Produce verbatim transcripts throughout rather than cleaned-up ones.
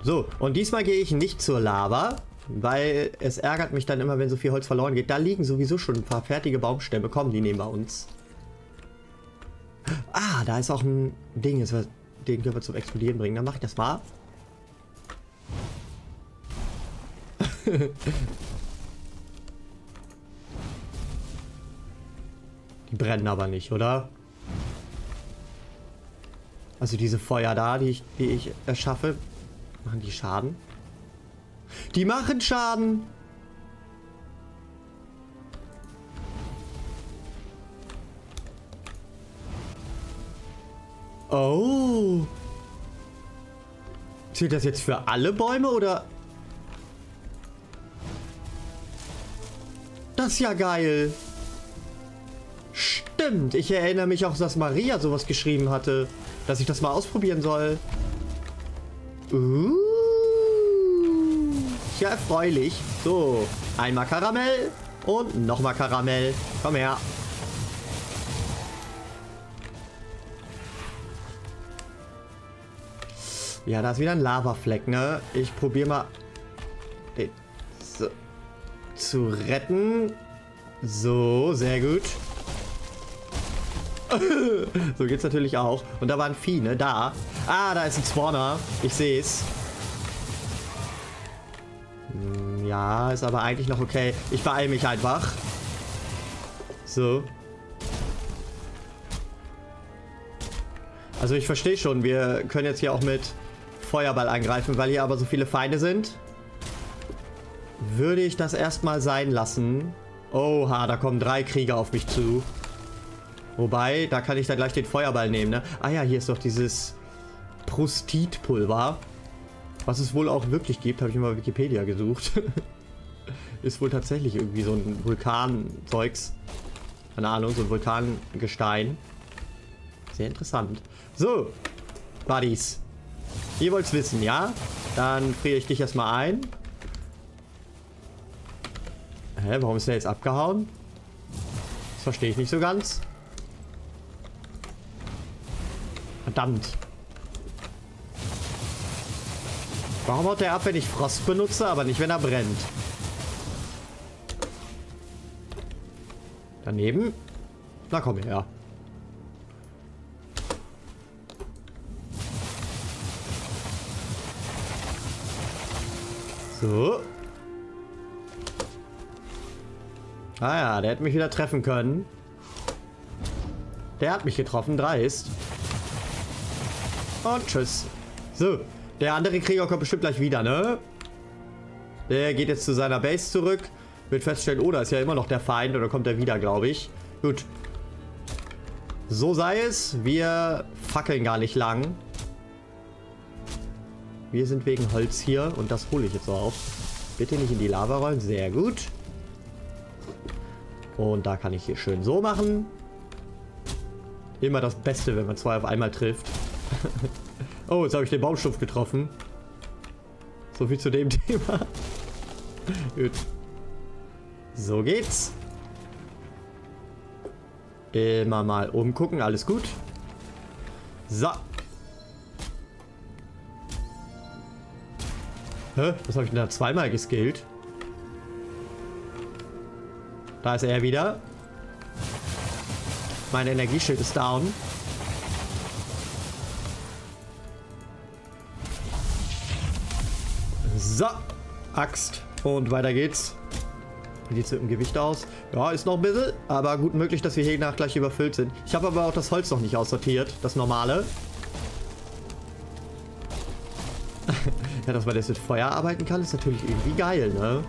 So, und diesmal gehe ich nicht zur Lava, weil es ärgert mich dann immer, wenn so viel Holz verloren geht. Da liegen sowieso schon ein paar fertige Baumstämme. Komm, die nehmen wir uns. Ah, da ist auch ein Ding, den können wir zum Explodieren bringen. Dann mache ich das mal. Die brennen aber nicht, oder? Also diese Feuer da, die ich, die ich erschaffe, machen die Schaden? Die machen Schaden! Oh! Zählt das jetzt für alle Bäume, oder? Das ist ja geil! Stimmt, ich erinnere mich auch, dass Maria sowas geschrieben hatte, dass ich das mal ausprobieren soll. Uh, ja, erfreulich. So, einmal Karamell und nochmal Karamell. Komm her. Ja, da ist wieder ein Lavafleck, ne? Ich probiere mal den so zu retten. So, sehr gut. So geht's natürlich auch. Und da war ein Vieh, ne? Da. Ah, da ist ein Spawner. Ich sehe es. Hm, ja, ist aber eigentlich noch okay. Ich beeile mich einfach. So. Also ich verstehe schon, wir können jetzt hier auch mit Feuerball angreifen, weil hier aber so viele Feinde sind. Würde ich das erstmal sein lassen. Oha, da kommen drei Krieger auf mich zu. Wobei, da kann ich dann gleich den Feuerball nehmen, ne? Ah ja, hier ist doch dieses Prostitpulver. Was es wohl auch wirklich gibt, habe ich mal Wikipedia gesucht. Ist wohl tatsächlich irgendwie so ein Vulkanzeugs. Keine Ahnung, so ein Vulkangestein. Sehr interessant. So, Buddies. Ihr wollt's wissen, ja? Dann friere ich dich erstmal ein. Hä, warum ist der jetzt abgehauen? Das verstehe ich nicht so ganz. Verdammt. Warum haut der ab, wenn ich Frost benutze, aber nicht, wenn er brennt? Daneben? Na komm her. So. Ah ja, der hätte mich wieder treffen können. Der hat mich getroffen, dreist. Und tschüss. So, der andere Krieger kommt bestimmt gleich wieder, ne? Der geht jetzt zu seiner Base zurück. Wird feststellen, oh, da ist ja immer noch der Feind. Oder kommt er wieder, glaube ich. Gut. So sei es. Wir fackeln gar nicht lang. Wir sind wegen Holz hier. Und das hole ich jetzt auch. Bitte nicht in die Lava rollen. Sehr gut. Und da kann ich hier schön so machen. Immer das Beste, wenn man zwei auf einmal trifft. Oh, jetzt habe ich den Baumstumpf getroffen. So viel zu dem Thema. Gut. So geht's. Immer mal umgucken, alles gut. So. Hä? Was habe ich denn da zweimal geskillt? Da ist er wieder. Mein Energieschild ist down. So. Axt. Und weiter geht's. Wie sieht es mit dem Gewicht aus? Ja, ist noch ein bisschen. Aber gut möglich, dass wir hier nach gleich überfüllt sind. Ich habe aber auch das Holz noch nicht aussortiert. Das normale. Ja, dass man das mit Feuer arbeiten kann, ist natürlich irgendwie geil, ne?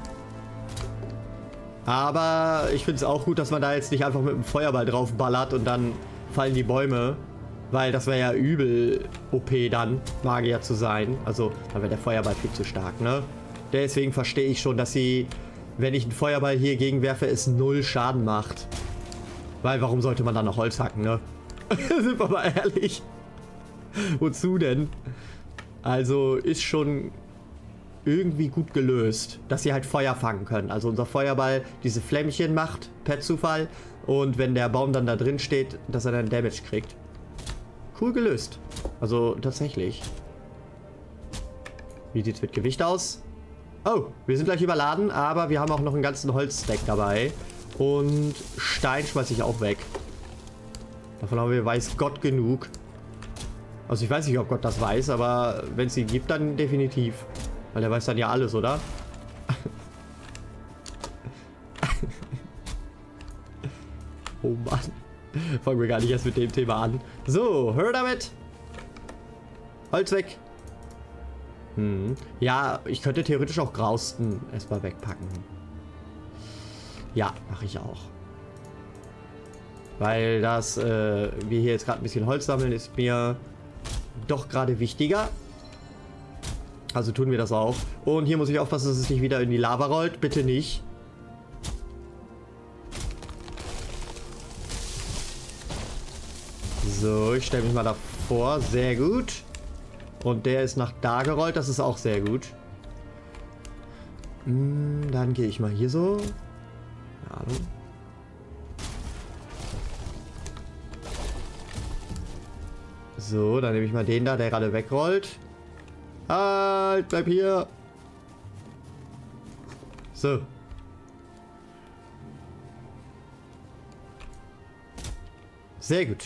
Aber ich finde es auch gut, dass man da jetzt nicht einfach mit dem Feuerball drauf ballert und dann fallen die Bäume. Weil das wäre ja übel O P dann, Magier zu sein. Also, dann wäre der Feuerball viel zu stark, ne? Deswegen verstehe ich schon, dass sie, wenn ich einen Feuerball hier gegenwerfe, es null Schaden macht. Weil, warum sollte man dann noch Holz hacken, ne? Sind wir mal ehrlich. Wozu denn? Also, ist schon irgendwie gut gelöst, dass sie halt Feuer fangen können. Also unser Feuerball diese Flämmchen macht per Zufall und wenn der Baum dann da drin steht, dass er dann Damage kriegt. Cool gelöst. Also tatsächlich. Wie sieht es mit Gewicht aus? Oh, wir sind gleich überladen, aber wir haben auch noch einen ganzen Holzstack dabei. Und Stein schmeiße ich auch weg. Davon haben wir weiß Gott genug. Also ich weiß nicht, ob Gott das weiß, aber wenn es ihn gibt, dann definitiv. Weil er weiß dann ja alles, oder? Oh Mann. Fangen wir gar nicht erst mit dem Thema an. So, hör damit. Holz weg. Hm. Ja, ich könnte theoretisch auch Grausten erstmal wegpacken. Ja, mache ich auch. Weil das, äh, wir hier jetzt gerade ein bisschen Holz sammeln, ist mir doch gerade wichtiger. Also tun wir das auch. Und hier muss ich aufpassen, dass es nicht wieder in die Lava rollt. Bitte nicht. So, ich stelle mich mal davor. Sehr gut. Und der ist nach da gerollt. Das ist auch sehr gut. Hm, dann gehe ich mal hier so. Ahnung. So, dann nehme ich mal den da, der gerade wegrollt. Halt, bleib hier. So. Sehr gut.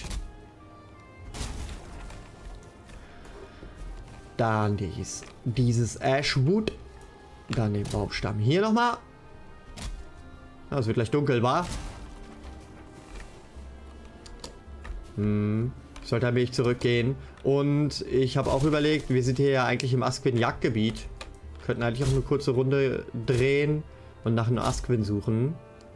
Dann dies, dieses Ashwood. Dann den Baumstamm hier nochmal. Es wird gleich dunkel, wa? Hm. Ich sollte ein wenig zurückgehen. Und ich habe auch überlegt, wir sind hier ja eigentlich im Asquin-Jagdgebiet. Könnten eigentlich auch eine kurze Runde drehen und nach einem Asquin suchen.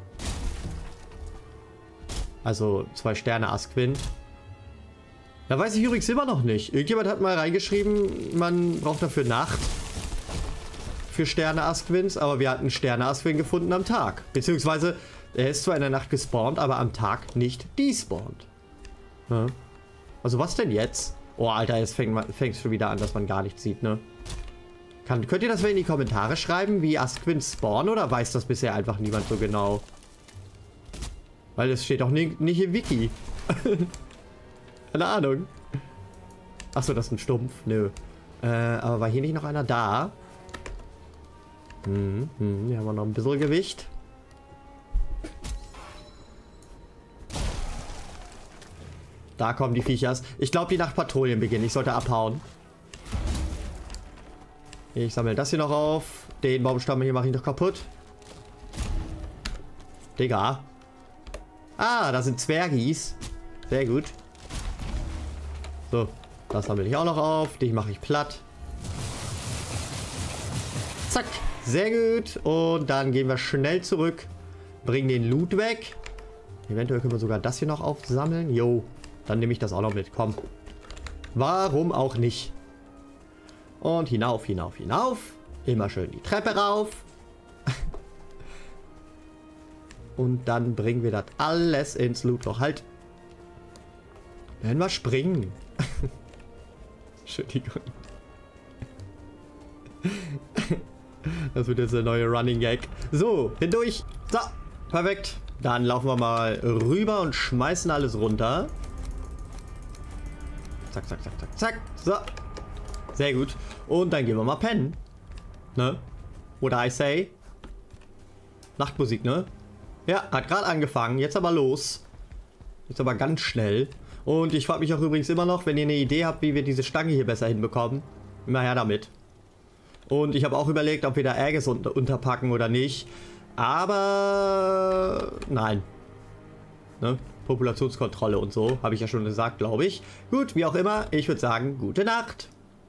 Also zwei Sterne Asquin. Da weiß ich übrigens immer noch nicht. Irgendjemand hat mal reingeschrieben, man braucht dafür Nacht. Für Sterne Asquins, aber wir hatten Sterne Asquin gefunden am Tag. Beziehungsweise, er ist zwar in der Nacht gespawnt, aber am Tag nicht despawnt. Ja. Also was denn jetzt? Oh, Alter, jetzt fängt es schon wieder an, dass man gar nichts sieht, ne? Kann, könnt ihr das mal in die Kommentare schreiben, wie Asquins spawnen, oder weiß das bisher einfach niemand so genau? Weil es steht auch nie, nicht im Wiki. Keine Ahnung. Achso, das ist ein Stumpf. Nö. Äh, aber war hier nicht noch einer da? Hm, hm, hier haben wir noch ein bisschen Gewicht. Da kommen die Viechers. Ich glaube, die Nachtpatrouillen beginnen. Ich sollte abhauen. Ich sammle das hier noch auf. Den Baumstamm hier mache ich noch kaputt. Digga. Ah, da sind Zwergis. Sehr gut. So, das sammle ich auch noch auf. Den mache ich platt. Zack. Sehr gut. Und dann gehen wir schnell zurück. Bringen den Loot weg. Eventuell können wir sogar das hier noch aufsammeln. Jo. Dann nehme ich das auch noch mit. Komm. Warum auch nicht? Und hinauf, hinauf, hinauf. Immer schön die Treppe rauf. Und dann bringen wir das alles ins Lootloch. Halt. Werden wir springen. Entschuldigung. Das wird jetzt der neue Running Gag. So, hindurch. So, perfekt. Dann laufen wir mal rüber und schmeißen alles runter. Zack, zack, zack, zack, zack. So. Sehr gut. Und dann gehen wir mal pennen. Ne? Oder I say. Nachtmusik, ne? Ja, hat gerade angefangen. Jetzt aber los. Jetzt aber ganz schnell. Und ich frage mich auch übrigens immer noch, wenn ihr eine Idee habt, wie wir diese Stange hier besser hinbekommen. Immer her damit. Und ich habe auch überlegt, ob wir da Aegis unter unterpacken oder nicht. Aber nein. Ne? Populationskontrolle und so, habe ich ja schon gesagt, glaube ich. Gut, wie auch immer, ich würde sagen, gute Nacht.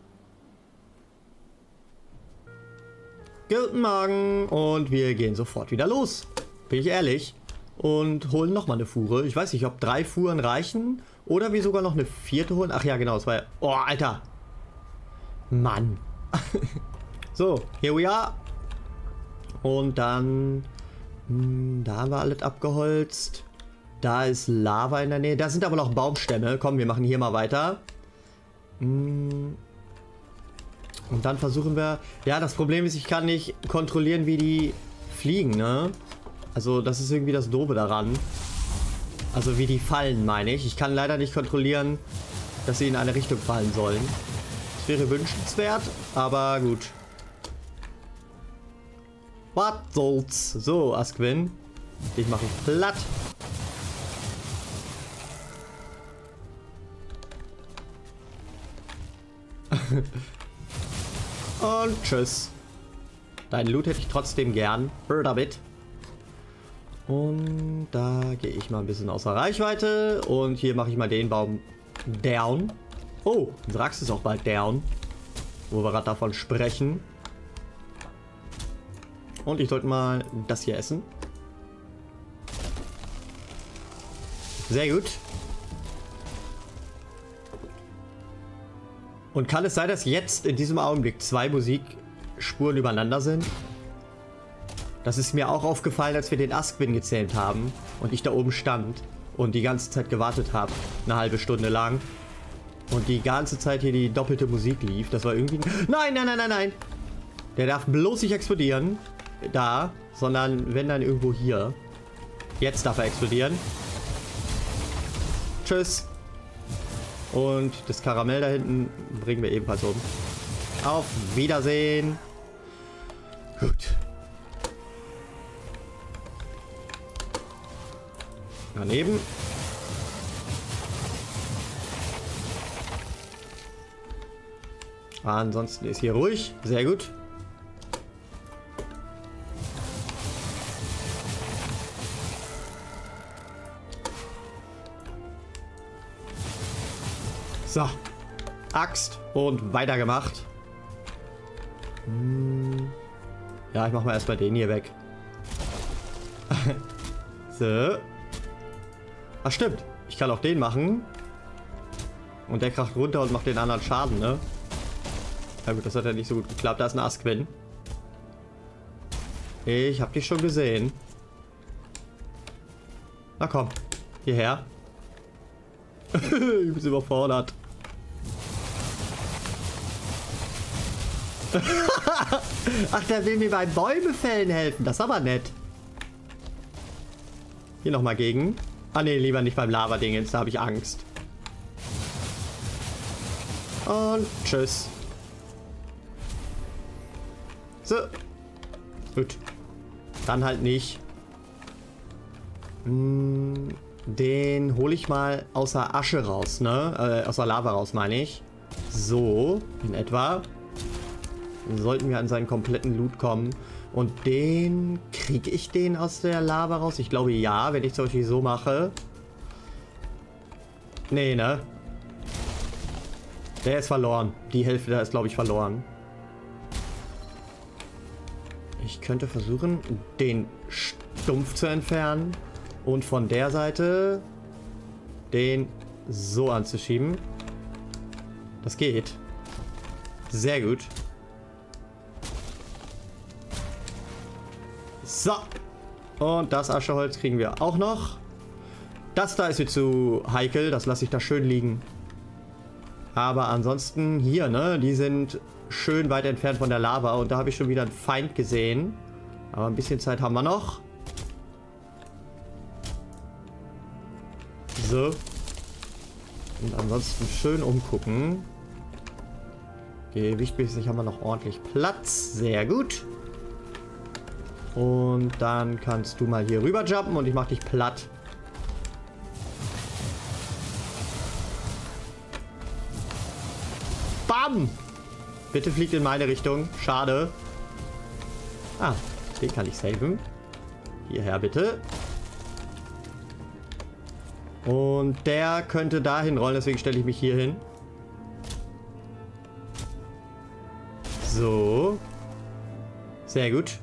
Guten Morgen und wir gehen sofort wieder los. Bin ich ehrlich. Und holen nochmal eine Fuhre. Ich weiß nicht, ob drei Fuhren reichen oder wir sogar noch eine vierte holen. Ach ja, genau, es war ja... Oh, Alter. Mann. So, here we are. Und dann... Mh, da haben wir alles abgeholzt. Da ist Lava in der Nähe. Da sind aber noch Baumstämme. Komm, wir machen hier mal weiter. Mh. Und dann versuchen wir... Ja, das Problem ist, ich kann nicht kontrollieren, wie die fliegen, ne? Also, das ist irgendwie das Doofe daran. Also, wie die fallen, meine ich. Ich kann leider nicht kontrollieren, dass sie in eine Richtung fallen sollen. Das wäre wünschenswert, aber gut. Was soll's? So, Askwin. Ich mache platt. Und tschüss. Dein Loot hätte ich trotzdem gern. Hör damit. Und da gehe ich mal ein bisschen außer Reichweite. Und hier mache ich mal den Baum down. Oh, Srax ist auch bald down. Wo wir gerade davon sprechen. Und ich sollte mal das hier essen. Sehr gut. Und kann es sein, dass jetzt in diesem Augenblick zwei Musikspuren übereinander sind? Das ist mir auch aufgefallen, als wir den Askwin gezähmt haben und ich da oben stand und die ganze Zeit gewartet habe, eine halbe Stunde lang. Und die ganze Zeit hier die doppelte Musik lief. Das war irgendwie... Nein, nein, nein, nein, nein! Der darf bloß nicht explodieren. Da, sondern wenn dann irgendwo hier. Jetzt darf er explodieren. Tschüss. Und das Karamell da hinten bringen wir ebenfalls um. Auf Wiedersehen. Gut. Daneben. Ansonsten ist hier ruhig. Sehr gut. So. Axt und weitergemacht. Hm. Ja, ich mach mal erstmal den hier weg. So. Ach stimmt. Ich kann auch den machen. Und der kracht runter und macht den anderen Schaden, ne? Ja gut, das hat ja nicht so gut geklappt. Da ist ein Askwin. Ich hab dich schon gesehen. Na komm. Hierher. Ich bin überfordert. Ach, der will mir beim Bäumefällen helfen. Das ist aber nett. Hier nochmal gegen. Ah ne, lieber nicht beim Lava-Dingens. Da habe ich Angst. Und tschüss. So. Gut. Dann halt nicht. Den hole ich mal aus der Asche raus, ne? Äh, aus der Lava raus, meine ich. So, in etwa. Dann sollten wir an seinen kompletten Loot kommen. Und den... Kriege ich den aus der Lava raus? Ich glaube ja, wenn ich zum Beispiel so mache. Nee, ne? Der ist verloren. Die Hälfte da ist, glaube ich, verloren. Ich könnte versuchen, den Stumpf zu entfernen. Und von der Seite den so anzuschieben. Das geht. Sehr gut. So. Und das Ascheholz kriegen wir auch noch. Das da ist mir zu heikel. Das lasse ich da schön liegen. Aber ansonsten hier, ne? Die sind schön weit entfernt von der Lava. Und da habe ich schon wieder einen Feind gesehen. Aber ein bisschen Zeit haben wir noch. So. Und ansonsten schön umgucken. Gewichtmäßig haben wir noch ordentlich Platz. Sehr gut. Und dann kannst du mal hier rüber jumpen und ich mach dich platt. Bam! Bitte fliegt in meine Richtung. Schade. Ah, den kann ich saven. Hierher bitte. Und der könnte dahin rollen, deswegen stelle ich mich hier hin. So. Sehr gut.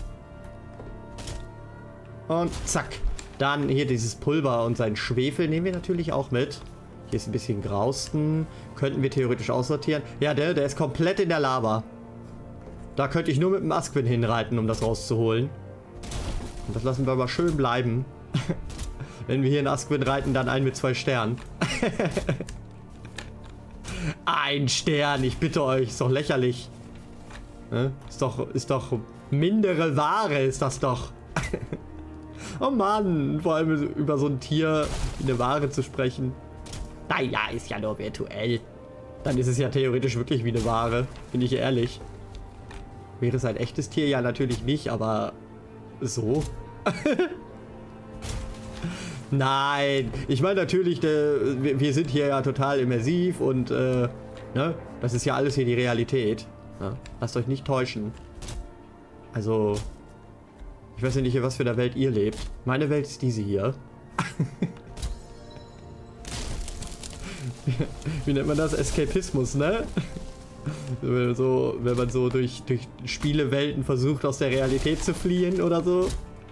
Und zack. Dann hier dieses Pulver und sein Schwefel nehmen wir natürlich auch mit. Hier ist ein bisschen Grausten. Könnten wir theoretisch aussortieren. Ja, der, der ist komplett in der Lava. Da könnte ich nur mit dem Askwin hinreiten, um das rauszuholen. Und das lassen wir aber schön bleiben. Wenn wir hier in Askwin reiten, dann einen mit zwei Sternen. Ein Stern, ich bitte euch, ist doch lächerlich. Ne? Ist doch, ist doch mindere Ware, ist das doch. Oh Mann, vor allem über so ein Tier wie eine Ware zu sprechen. Naja, ist ja nur virtuell. Dann ist es ja theoretisch wirklich wie eine Ware. Bin ich ehrlich. Wäre es ein echtes Tier? Ja, natürlich nicht, aber so. Nein, ich meine natürlich, äh, wir, wir sind hier ja total immersiv und äh, ne, das ist ja alles hier die Realität. Ne? Lasst euch nicht täuschen. Also, ich weiß ja nicht, in was für einer Welt ihr lebt. Meine Welt ist diese hier. Wie nennt man das? Eskapismus, ne? So, wenn man so durch, durch Spielewelten versucht, aus der Realität zu fliehen oder so.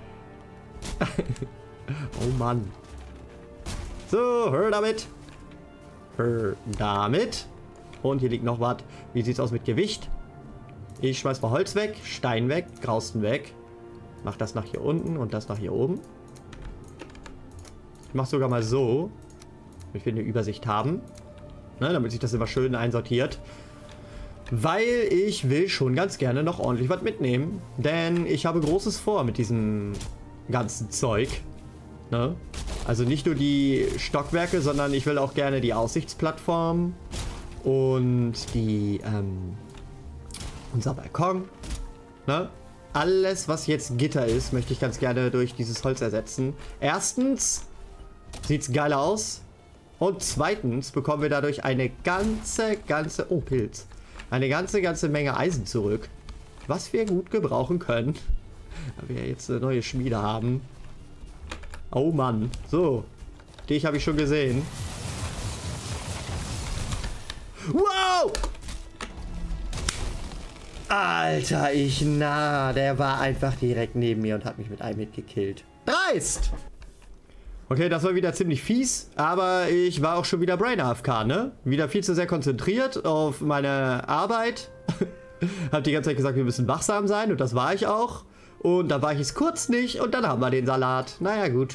Oh Mann. So, hör damit. Hör damit. Und hier liegt noch was. Wie sieht's aus mit Gewicht? Ich schmeiß mal Holz weg, Stein weg, Grausten weg. Mach das nach hier unten und das nach hier oben. Ich mach sogar mal so, damit wir eine Übersicht haben. Ne, damit sich das immer schön einsortiert. Weil ich will schon ganz gerne noch ordentlich was mitnehmen. Denn ich habe Großes vor mit diesem ganzen Zeug. Ne? Also nicht nur die Stockwerke, sondern ich will auch gerne die Aussichtsplattform. Und die, ähm, unser Balkon. Ne? Alles, was jetzt Gitter ist, möchte ich ganz gerne durch dieses Holz ersetzen. Erstens sieht es geil aus. Und zweitens bekommen wir dadurch eine ganze, ganze, oh Pilz. Eine ganze, ganze Menge Eisen zurück. Was wir gut gebrauchen können. Da wir jetzt eine neue Schmiede haben. Oh Mann. So. Dich habe ich schon gesehen. Wow! Alter, ich na. Der war einfach direkt neben mir und hat mich mit einem Hit gekillt. Dreist! Okay, das war wieder ziemlich fies, aber ich war auch schon wieder Brain A F K, ne? Wieder viel zu sehr konzentriert auf meine Arbeit. Hab die ganze Zeit gesagt, wir müssen wachsam sein und das war ich auch. Und da war ich es kurz nicht und dann haben wir den Salat. Naja, gut.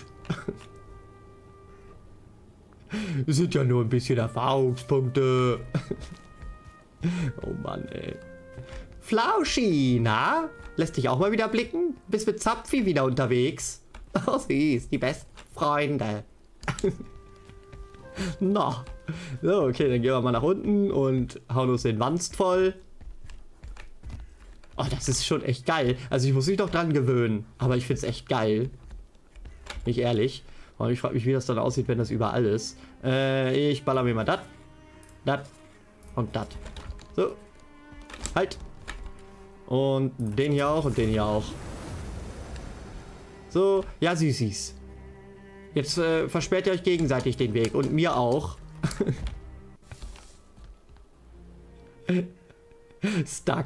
Es sind ja nur ein bisschen Erfahrungspunkte. Oh Mann, ey. Flauschi, na? Lässt dich auch mal wieder blicken? Bist mit Zapfi wieder unterwegs? Oh, sie ist die besten Freunde. Na. So, okay, dann gehen wir mal nach unten und hauen uns den Wanst voll. Oh, das ist schon echt geil. Also ich muss mich doch dran gewöhnen. Aber ich finde es echt geil. Nicht ehrlich. Und ich frage mich, wie das dann aussieht, wenn das überall ist. Äh, ich baller mir mal das. Das. Und das. So. Halt. Und den hier auch und den hier auch. So. Ja, Süßis. Jetzt äh, versperrt ihr euch gegenseitig den Weg. Und mir auch. Stuck.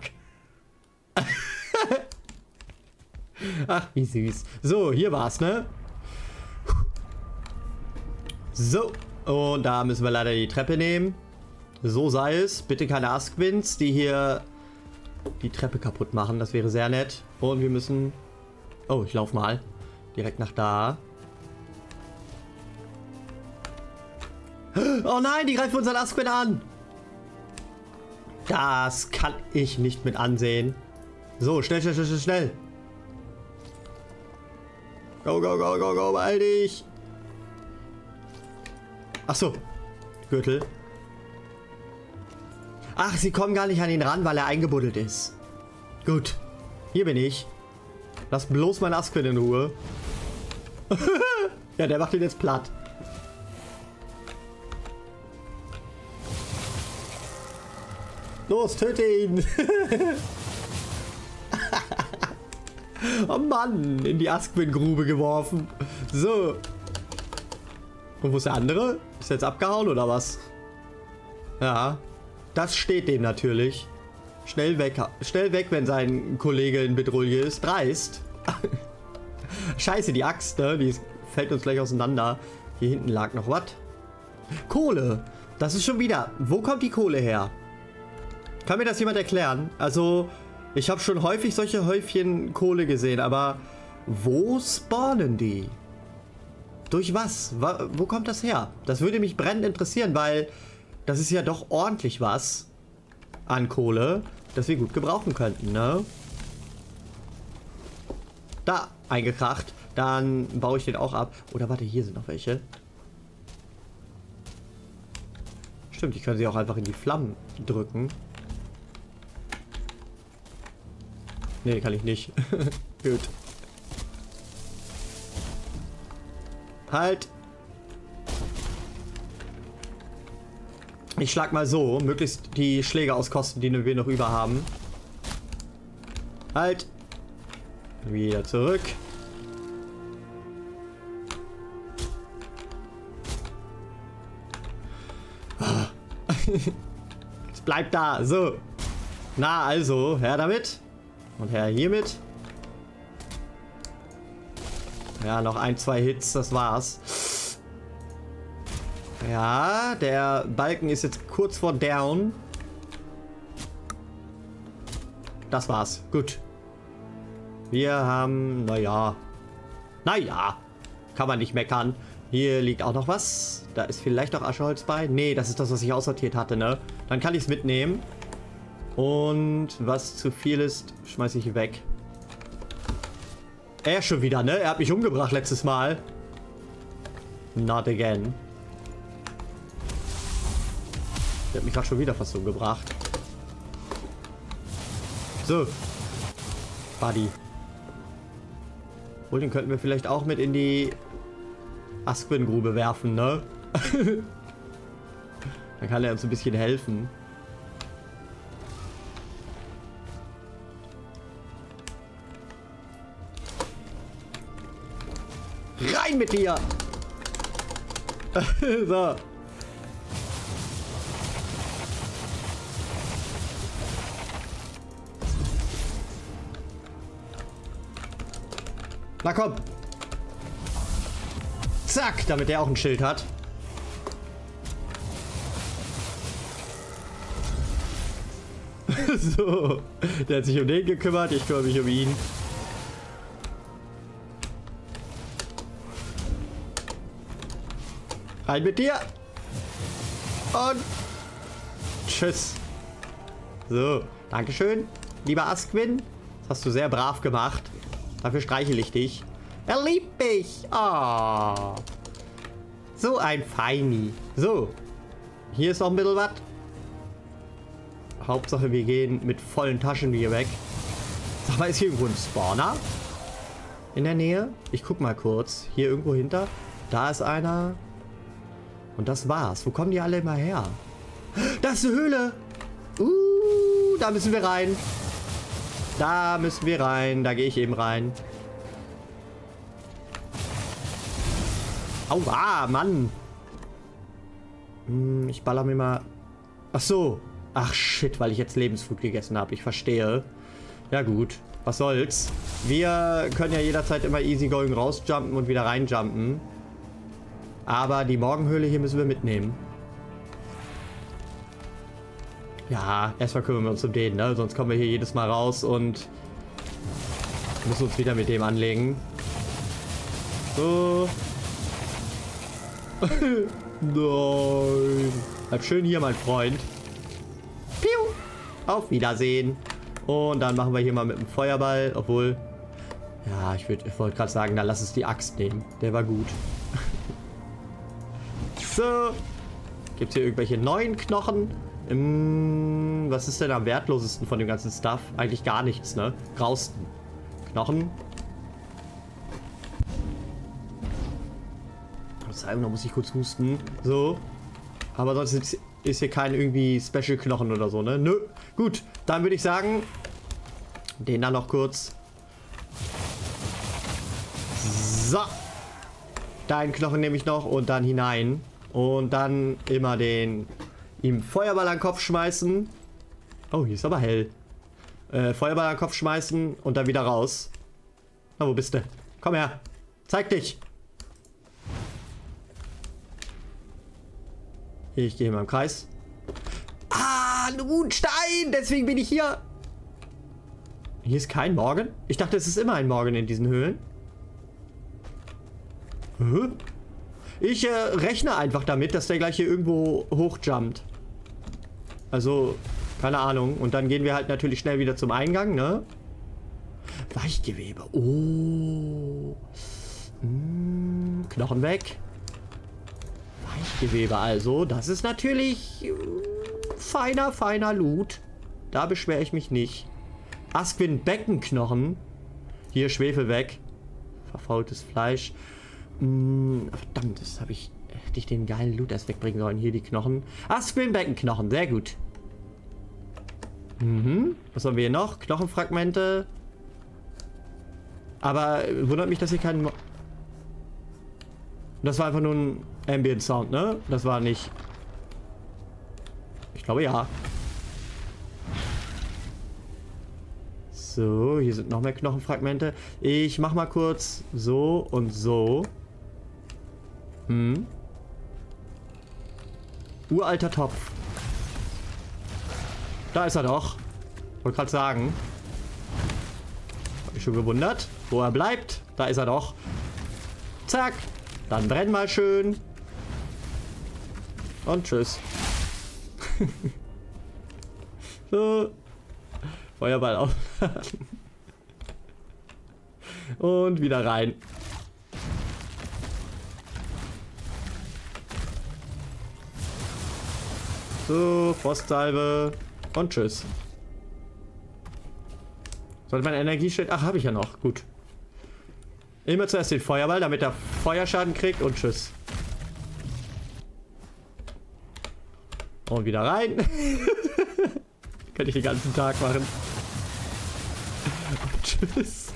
Ach, wie süß. So, hier war's, ne? So. Und da müssen wir leider die Treppe nehmen. So sei es. Bitte keine Askwins, die hier die Treppe kaputt machen. Das wäre sehr nett. Und wir müssen... Oh, ich lauf mal. Direkt nach da. Oh nein, die greifen unseren Asquin an. Das kann ich nicht mit ansehen. So, schnell, schnell, schnell, schnell. Go, go, go, go, go, beeil dich. Ach so. Gürtel. Ach, sie kommen gar nicht an ihn ran, weil er eingebuddelt ist. Gut. Hier bin ich. Lass bloß mein Asquin in Ruhe. Ja, der macht ihn jetzt platt. Los, töte ihn! Oh Mann, in die Asquin-Grube geworfen. So. Und wo ist der andere? Ist er jetzt abgehauen oder was? Ja, das steht dem natürlich. Schnell weg, schnell weg, wenn sein Kollege in Bedrohung ist. Dreist. Scheiße, die Axt, ne? Die fällt uns gleich auseinander. Hier hinten lag noch was. Kohle. Das ist schon wieder. Wo kommt die Kohle her? Kann mir das jemand erklären? Also, ich habe schon häufig solche Häufchen Kohle gesehen, aber wo spawnen die? Durch was? Wo kommt das her? Das würde mich brennend interessieren, weil das ist ja doch ordentlich was an Kohle, das wir gut gebrauchen könnten, ne? Da, eingekracht. Dann baue ich den auch ab. Oder warte, hier sind noch welche. Stimmt, ich kann sie auch einfach in die Flammen drücken. Nee, kann ich nicht. Gut. Halt! Ich schlag mal so, möglichst die Schläge auskosten, die wir noch über haben. Halt! Wieder zurück. Es bleibt da. So. Na also, her damit. Und her hiermit. Ja, noch ein, zwei Hits, das war's. Ja, der Balken ist jetzt kurz vor down. Das war's. Gut. Wir haben, naja. Naja. Kann man nicht meckern. Hier liegt auch noch was. Da ist vielleicht auch Ascheholz bei. Nee, das ist das, was ich aussortiert hatte, ne? Dann kann ich es mitnehmen. Und was zu viel ist, schmeiße ich weg. Er schon wieder, ne? Er hat mich umgebracht letztes Mal. Not again. Der hat mich gerade schon wieder fast umgebracht. So. Buddy. Wohl, den könnten wir vielleicht auch mit in die Aspengrube werfen, ne? Dann kann er uns ein bisschen helfen. Rein mit dir! So. Na komm! Zack, damit der auch ein Schild hat. So, der hat sich um den gekümmert, ich kümmere mich um ihn. Rein mit dir. Und tschüss. So, dankeschön, lieber Askwin. Das hast du sehr brav gemacht. Dafür streichel ich dich. Er liebt mich. Oh. So ein Feini. So. Hier ist noch ein bisschen was. Hauptsache, wir gehen mit vollen Taschen hier weg. Sag mal, ist hier irgendwo ein Spawner? In der Nähe? Ich guck mal kurz. Hier irgendwo hinter. Da ist einer. Und das war's. Wo kommen die alle immer her? Da ist eine Höhle. Uh, da müssen wir rein. Da müssen wir rein. Da gehe ich eben rein. Aua, Mann. Hm, ich baller mir mal... Ach so. Ach shit, weil ich jetzt Lebensfood gegessen habe. Ich verstehe. Ja gut. Was soll's. Wir können ja jederzeit immer easygoing rausjumpen und wieder reinjumpen. Aber die Morgenhöhle hier müssen wir mitnehmen. Ja, erstmal kümmern wir uns um den, ne? Sonst kommen wir hier jedes Mal raus und müssen uns wieder mit dem anlegen. So. Nein. Bleib schön hier, mein Freund. Piu. Auf Wiedersehen. Und dann machen wir hier mal mit dem Feuerball. Obwohl, ja, ich, ich wollte gerade sagen, dann lass uns die Axt nehmen. Der war gut. So. Gibt es hier irgendwelche neuen Knochen? Hm, was ist denn am wertlosesten von dem ganzen Stuff? Eigentlich gar nichts, ne? Grausten. Knochen. Da muss ich kurz husten. So. Aber sonst ist, ist hier kein irgendwie Special Knochen oder so, ne? Nö. Gut, dann würde ich sagen, den dann noch kurz. So. Deinen Knochen nehme ich noch und dann hinein. Und dann immer den ihm Feuerball an den Kopf schmeißen. Oh, hier ist aber hell. Äh, Feuerball an den Kopf schmeißen und dann wieder raus. Na, wo bist du? Komm her. Zeig dich. Ich gehe mal im Kreis. Ah, ein Runenstein! Deswegen bin ich hier. Hier ist kein Morgen? Ich dachte, es ist immer ein Morgen in diesen Höhlen. Hä? Ich äh, rechne einfach damit, dass der gleich hier irgendwo hochjumpt. Also, keine Ahnung. Und dann gehen wir halt natürlich schnell wieder zum Eingang, ne? Weichgewebe. Oh. Hm, Knochen weg. Fleischgewebe also. Das ist natürlich äh, feiner, feiner Loot. Da beschwere ich mich nicht. Asquin Beckenknochen. Hier Schwefel weg. Verfaultes Fleisch. Hm, verdammt, das habe ich... Hätte ich den geilen Loot erst wegbringen sollen. Hier die Knochen. Asquin Beckenknochen. Sehr gut. Mhm. Was haben wir hier noch? Knochenfragmente. Aber wundert mich, dass hier kein... Mo das war einfach nur ein Ambient Sound, ne? Das war nicht... Ich glaube, ja. So, hier sind noch mehr Knochenfragmente. Ich mach mal kurz so und so. Hm. Uralter Topf. Da ist er doch. Wollte gerade sagen. Hab mich schon gewundert, wo er bleibt. Da ist er doch. Zack. Dann brenn mal schön. Und tschüss. So. Feuerball aufladen. Und wieder rein. So, Frostsalbe. Und tschüss. Sollte mein Energieschild... Ach, habe ich ja noch. Gut. Immer zuerst den Feuerball, damit er Feuerschaden kriegt. Und tschüss. Und wieder rein. Könnte ich den ganzen Tag machen. Und tschüss.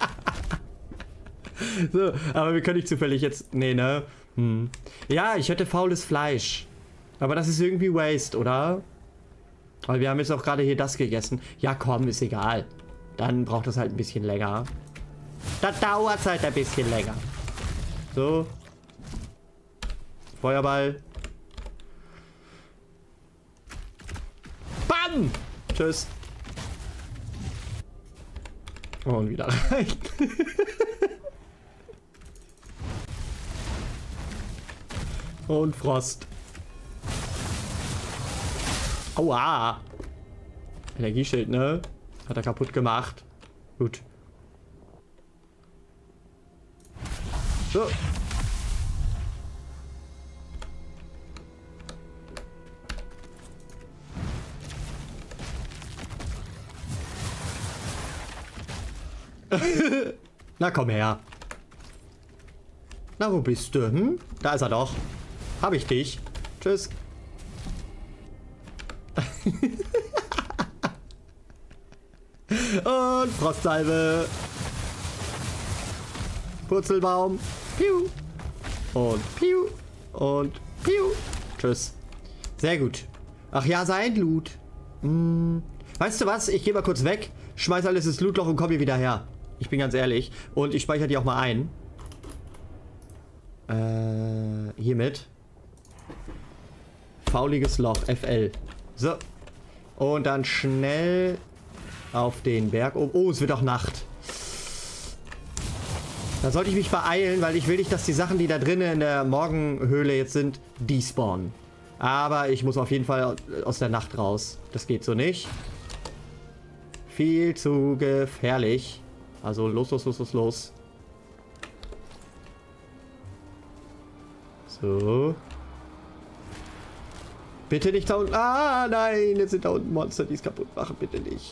So, aber wir können nicht zufällig jetzt... Nee, ne? Hm. Ja, ich hätte faules Fleisch. Aber das ist irgendwie Waste, oder? Weil wir haben jetzt auch gerade hier das gegessen. Ja, komm, ist egal. Dann braucht das halt ein bisschen länger. Da dauert es halt ein bisschen länger. So. Feuerball. Bam! Tschüss. Und wieder rein. Und Frost. Aua. Energieschild, ne? Hat er kaputt gemacht. Gut. So. Na komm her. Na, wo bist du? Hm? Da ist er doch. Hab ich dich. Tschüss. Und Frostsalbe. Purzelbaum. Piu. Und piu. Und piu. Tschüss. Sehr gut. Ach ja, sein Loot. Hm. Weißt du was? Ich gehe mal kurz weg. Schmeiß alles ins Lootloch und komm hier wieder her. Ich bin ganz ehrlich. Und ich speichere die auch mal ein. Äh, hiermit. Fauliges Loch. F L. So. Und dann schnell auf den Berg oben. Oh, es wird auch Nacht. Da sollte ich mich beeilen, weil ich will nicht, dass die Sachen, die da drinnen in der Morgenhöhle jetzt sind, despawnen. Aber ich muss auf jeden Fall aus der Nacht raus. Das geht so nicht. Viel zu gefährlich. Also los, los, los, los, los. So. Bitte nicht da unten. Ah, nein. Jetzt sind da unten Monster, die es kaputt machen. Bitte nicht.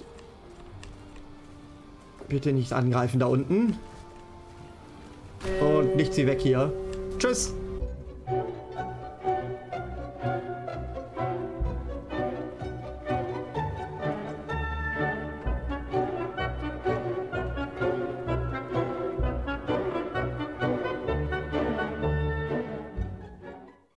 Bitte nicht angreifen da unten. Und nicht sie weg hier. Tschüss.